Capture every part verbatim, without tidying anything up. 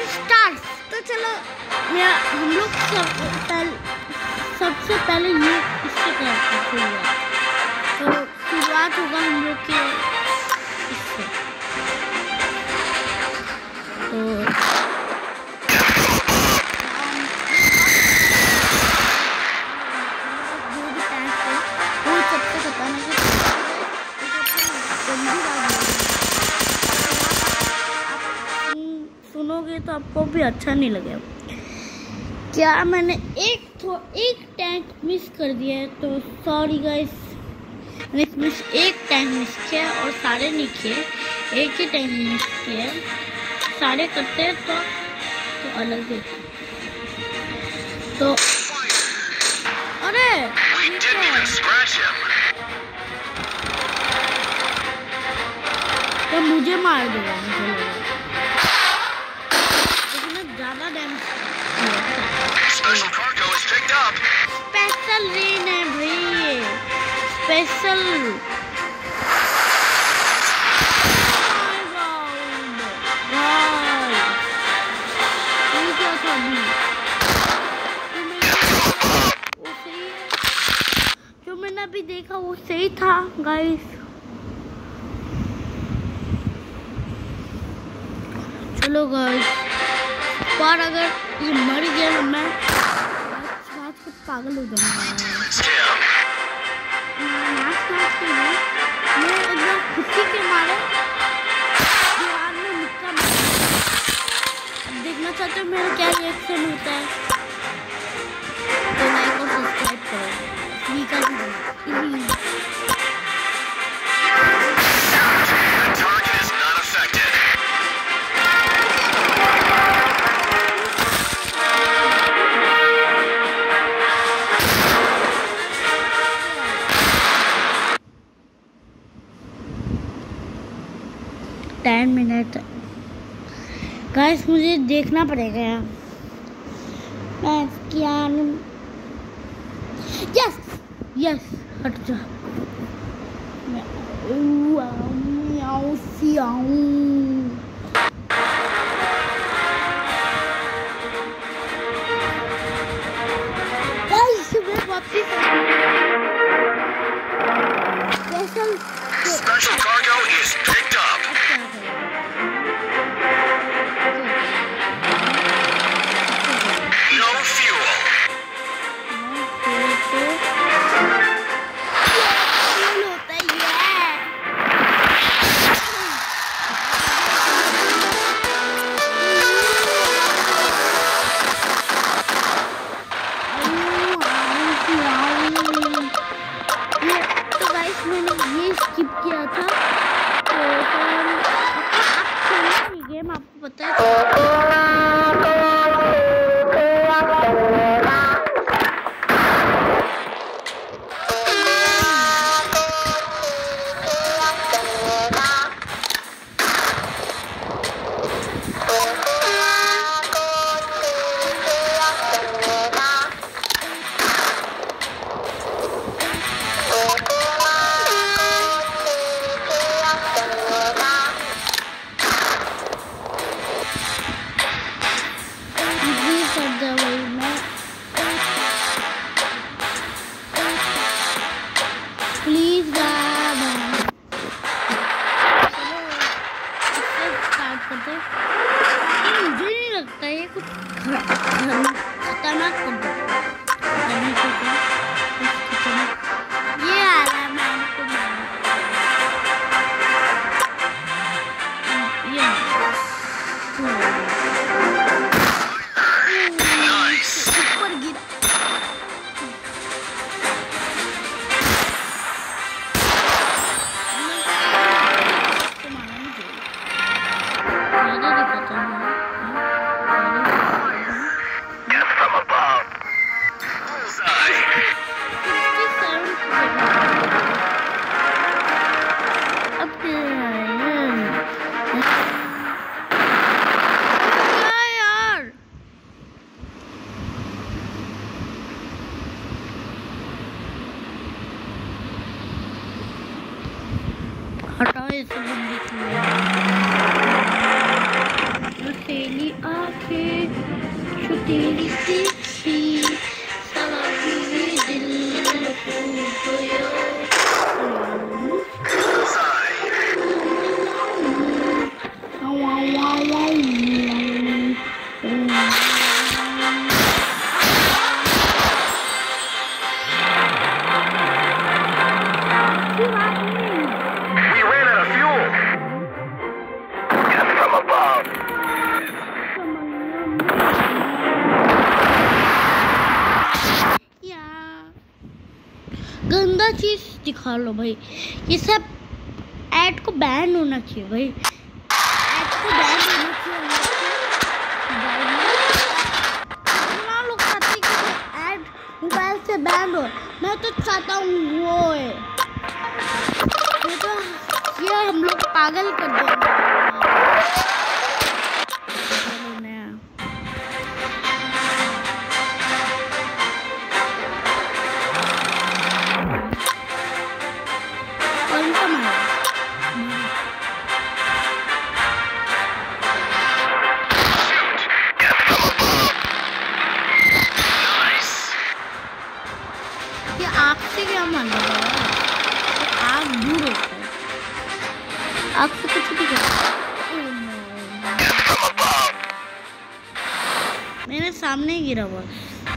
Start. तो चलो मेरा हम लोग सब पहले सबसे पहले ये इससे करते शुरुआत। तो शुरुआत होगा हम लोग के इससे। तो सुनोगे तो आपको भी अच्छा नहीं लगेगा। क्या मैंने एक तो एक टैंक मिस कर दिया है, तो सॉरी गाइस। मैंने मिस एक टैंक मिस किया और सारे नहीं किए, एक ही टैंक मिस किया। सारे करते हैं तो, तो अलग देखिए। तो अरे तो मुझे मार देगा, मुझे लगा ज्यादा damage. Special cargo is picked up. Special rain है भाई, स्पेशल। क्या था अभी? वो सही है, जो मैंने अभी देखा वो सही था गाइस। चलो गाइस, पर अगर ये मर गया मैं आज कुछ पागल हो जाऊंगा। मैं एकदम खुशी के मारे दीवार में मुक्का मारा। देखना चाहते हो मेरा क्या रिएक्शन होता है तो लाइक और सब्सक्राइब करो। ठीक है, टेन मिनट गाइस, मुझे देखना पड़ेगा। मैं क्या यस यस हट जा। गाइस मैं वापस Special cargo is picked up. No fuel. मैंने ये स्किप किया था, तो आप गेम आपको पता है। प्लीज मुझे नहीं लगता ये कुछ खतरनाक कर दो। ये आ रहा है, मैं इनको ऊपर गिरा। तेरी चिट्ठी सलामी दिल को खोया We ran out of fuel. Death from above. गंदा चीज दिखा लो भाई। ये सब ऐड को बैन होना चाहिए भाई। ऐड को बैन होना चाहिए। इतना लोग चाहते हैं कि ऐड मोबाइल से बैन हो। मैं तो चाहता हूँ वो है, ये तो ये हम लोग पागल कर देंगे। आपसे क्या मानना है? आप दूर होते हैं, आपसे कुछ भी कर मेरे सामने ही गिरा बस।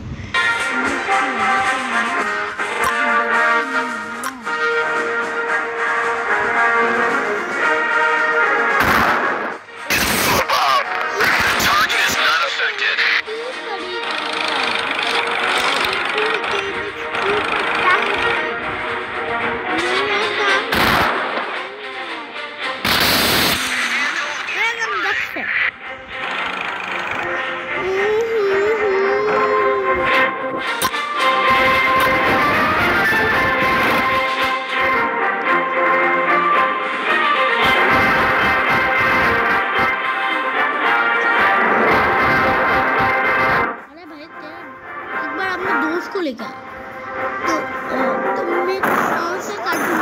को लेकर तो तुमने कौन से कार्टून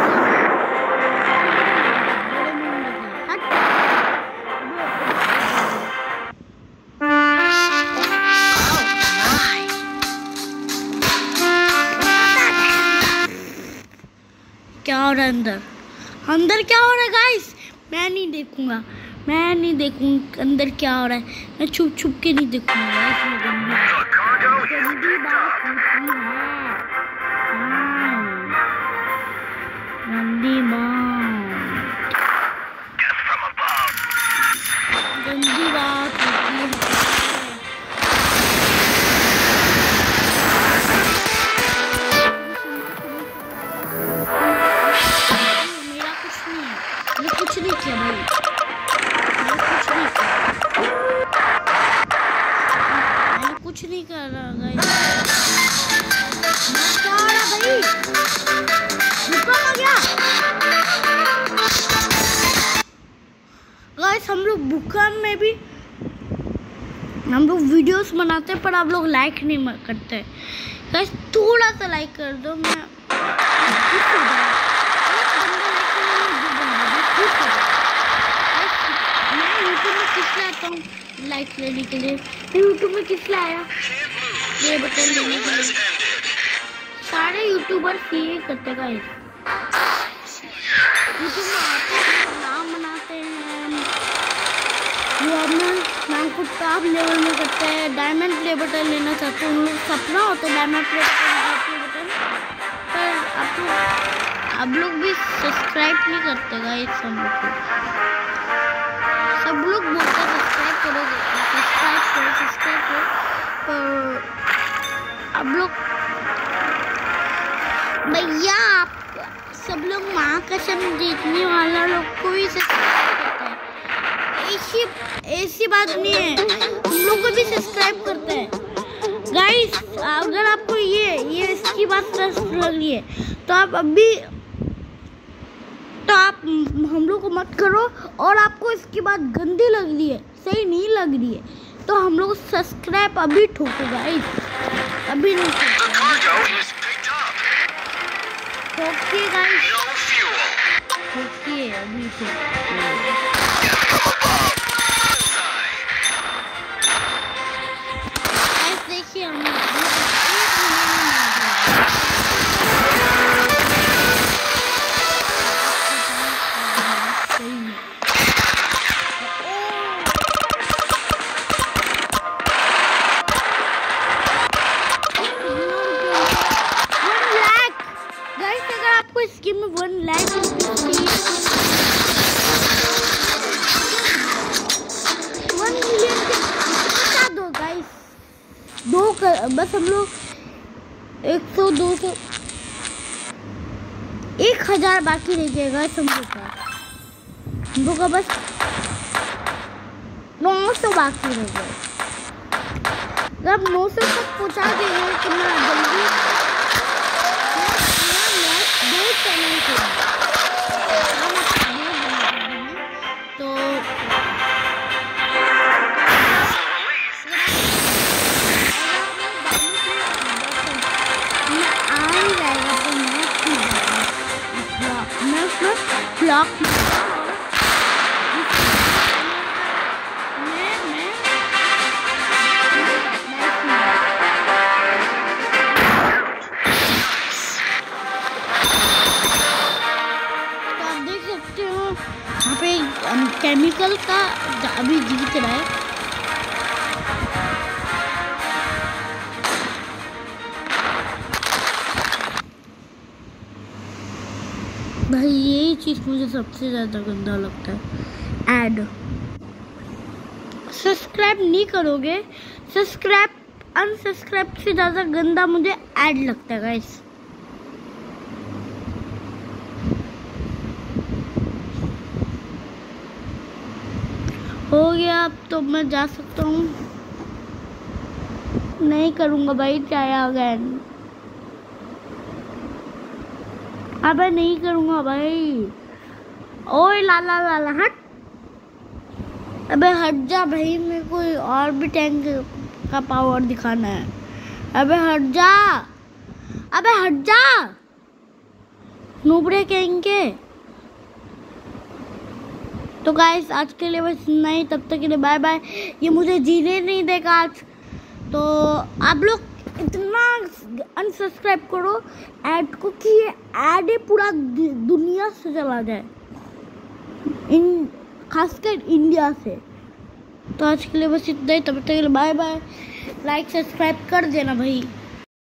क्या हो रहा है अंदर? अंदर क्या हो रहा है गाइस? मैं नहीं देखूंगा, मैं नहीं देखूंगा अंदर क्या हो रहा है। मैं छुप छुप के नहीं देखूंगा। इसमें गंदी गंदी बात होती है, गंदी बात गंदी बात होती है। मेरा कुछ नहीं है, मैं कुछ नहीं किया भाई, मैंने कुछ नहीं कर रहा गाइस। क्या हो रहा भाई? भूकंप आ गया गाइस। हम लोग भूकंप में भी हम लोग वीडियोस बनाते हैं, पर आप लोग लाइक नहीं करते गाइस। थोड़ा सा लाइक कर दो। मैं लाइक लेने के लिए यूट्यूब में किस लाया ये बटन लेने के लिए। सारे यूट्यूबर्स ये करते गाइस, यूट्यूब में आते हैं, नाम बनाते हैं, वो अपना नाम को टॉप लेवल में करते हैं। डायमंड प्ले बटन लेना चाहते हैं, उन लोग सपना होता है डायमंड प्ले बटन। पर आप लोग आप लोग भी सब्सक्राइब नहीं करते गाइस। हम लोग सब लोग बोलते हैं सब्सक्राइब करोगे, सब्सक्राइब करो सब्सक्राइब करो, पर अब लोग भैया आप सब लोग माँ कसम देखने वाला लोग को भी सब्सक्राइब करते हैं। ऐसी ऐसी बात नहीं है, हम लोग को भी सब्सक्राइब करते हैं गाइस। अगर आपको ये ये इसकी बात लग रही है तो आप अभी तो आप हम लोग को मत करो, और आपको इसकी बात गंदी लग रही है, सही नहीं लग रही है, तो हम लोग सब्सक्राइब अभी ठोको गाइस, अभी नहीं ठोकिए गाइस, ठोकिए अभी ठोकिए। कर, बस हम लोग एक सौ दो सौ एक हजार बाकी रह जाएगा हम लोग का हम लोग का बस नौ सौ बाकी रह गए। जब नौ सौ तक पहुँचा देंगे कितना जल्दी दो चैनल तो ब्लॉक केमिकल का अभी जीत रहा है। भाई यही चीज मुझे सबसे ज्यादा गंदा लगता है, ऐड। सब्सक्राइब नहीं करोगे, सब्सक्राइब अनसब्सक्राइब से ज्यादा गंदा मुझे ऐड लगता है गाइस। हो गया, अब तो मैं जा सकता हूँ। नहीं करूँगा भाई ट्राई अगेन। अबे नहीं करूँगा भाई। ओए लाला लाला हट। अबे हट जा भाई, मेरे को और भी टैंक का पावर दिखाना है। अबे हट जा, अबे हट जा नूबड़े कहेंगे। तो गाइस आज के लिए बस इतना ही, तब तक के लिए बाय बाय। ये मुझे जीने नहीं देगा आज, तो आप लोग इतना अनसब्सक्राइब करो ऐड को कि ये ऐड ही पूरा दुनिया से चला जाए, इन खासकर इंडिया से। तो आज के लिए बस इतना ही, तब तक के लिए बाय बाय। लाइक सब्सक्राइब कर देना भाई।